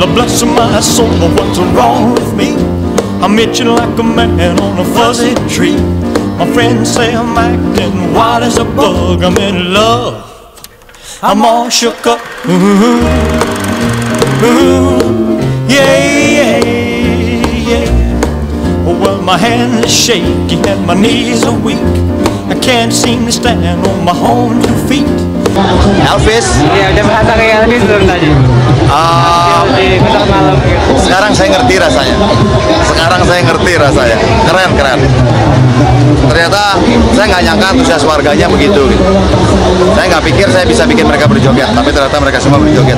bless my soul, what's wrong with me? I'm itching like a man on a fuzzy tree. My friends say I'm acting wild as a bug. I'm in love, I'm all shook up. Yeah, yeah, yeah. Well, my hand is shaky and my knees are weak. I can't seem to stand on my own 2 feet. Elvis? Iya, udah berasa kayak Elvis belum tadi? Di pasar malam gitu. Sekarang saya ngerti rasanya. Keren. Ternyata saya nggak nyangka antusias warganya begitu. Gitu. Saya nggak pikir saya bisa bikin mereka berjoget, tapi ternyata mereka semua berjoget.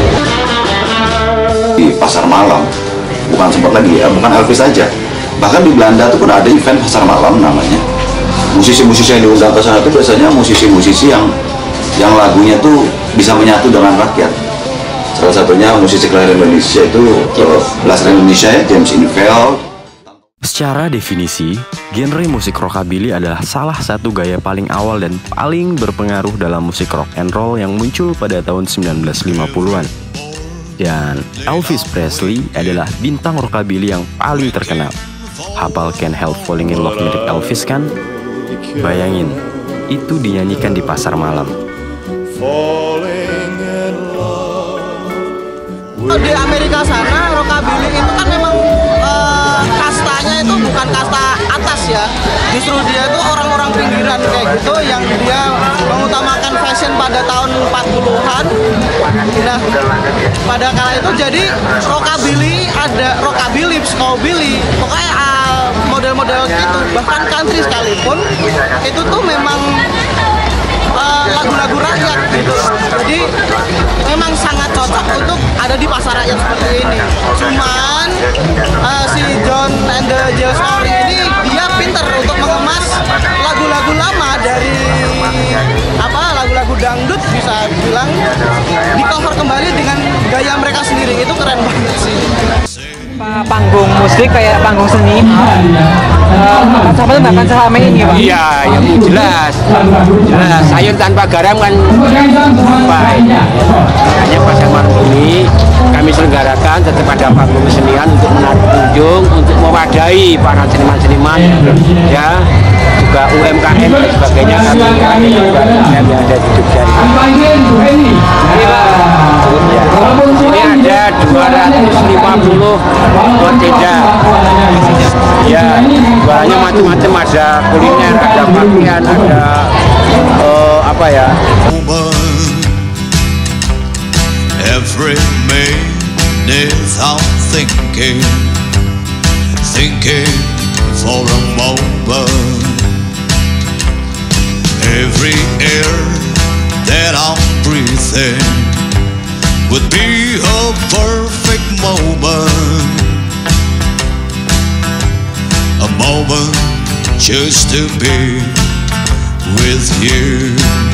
Di pasar malam, bukan sempat lagi ya, bukan Elvis aja. Bahkan di Belanda tuh pun ada event pasar malam namanya. Musisi-musisi yang diundang ke sana itu biasanya musisi-musisi yang lagunya tuh bisa menyatu dengan rakyat. Salah satunya musisi kelahiran Indonesia itu kelahiran Indonesia ya, James Infield. Secara definisi, genre musik rockabilly adalah salah satu gaya paling awal dan paling berpengaruh dalam musik rock and roll yang muncul pada tahun 1950-an. Dan Elvis Presley adalah bintang rockabilly yang paling terkenal. Hafal Can't Help Falling in Love mirip Elvis kan? Bayangin, itu dinyanyikan di pasar malam. Di Amerika sana, rockabilly itu kan memang kastanya itu bukan kasta atas ya. Justru dia itu orang-orang pinggiran kayak gitu yang dia mengutamakan fashion pada tahun 40-an. Nah, pada kala itu jadi rockabilly, ada rockabilly, psychobilly, pokoknya model-model gitu. Bahkan country sekalipun itu tuh memang lagu-lagu rakyat gitu. Jadi memang sangat cocok untuk ada di pasar rakyat seperti ini. Cuman si John and the Jill Story ini dia pinter untuk mengemas lagu-lagu lama dari lagu-lagu dangdut bisa bilang di cover kembali dengan gaya mereka sendiri. Itu keren banget sih. Panggung musik kayak panggung seni sama bahkan selama ini Pak? Iya, ya jelas sayur tanpa garam kan baik. Makanya pasar malam ini kami selenggarakan tetap ada panggung kesenian untuk menarik pengunjung, untuk mewadahi para seniman-seniman ya, juga UMKM dan sebagainya. Kami ada juga UMKM yang ada di Jogja ini. Ini ada 250 tenda. Ya, jualannya macam-macam, ada kuliner, ada pakaian, ada apa ya? Every minute I'm thinking for a moment. Every air that I'm breathing would be a perfect moment. A moment just to be with you.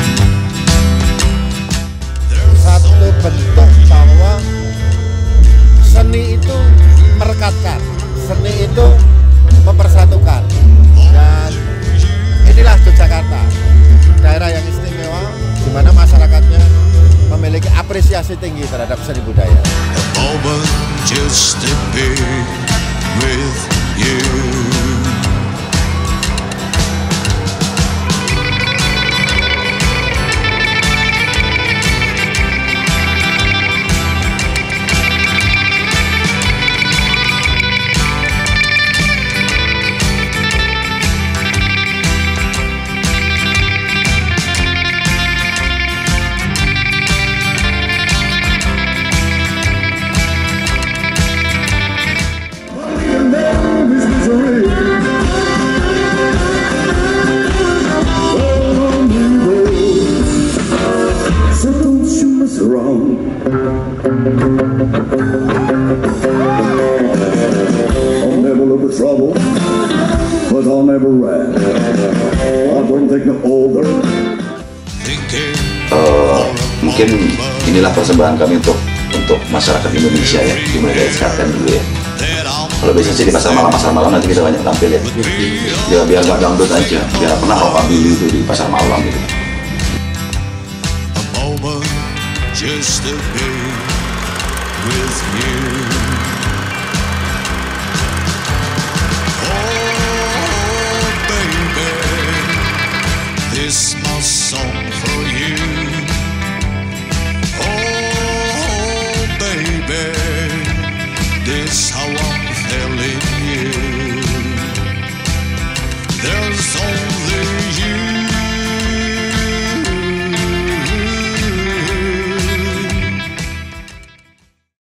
Satu bentuk bahwa seni itu merekatkan, seni itu mempersatukan. Dan inilah Yogyakarta, daerah yang istimewa di mana masyarakatnya memiliki apresiasi tinggi terhadap seni budaya. A moment just to be with you. I'll never look for trouble, but I'll never rant. I don't think the older. Mungkin inilah persembahan kami untuk masyarakat Indonesia ya, dimulai dari sekarang dulu ya. Kalau bisa sih di pasar malam nanti kita banyak tampil ya. Ya biar nggak dangdut aja, biar pernah rockabilly itu di pasar malam gitu. Just to be with you. Oh, baby, this my song for you. Oh, baby, this how I'm feeling you. There's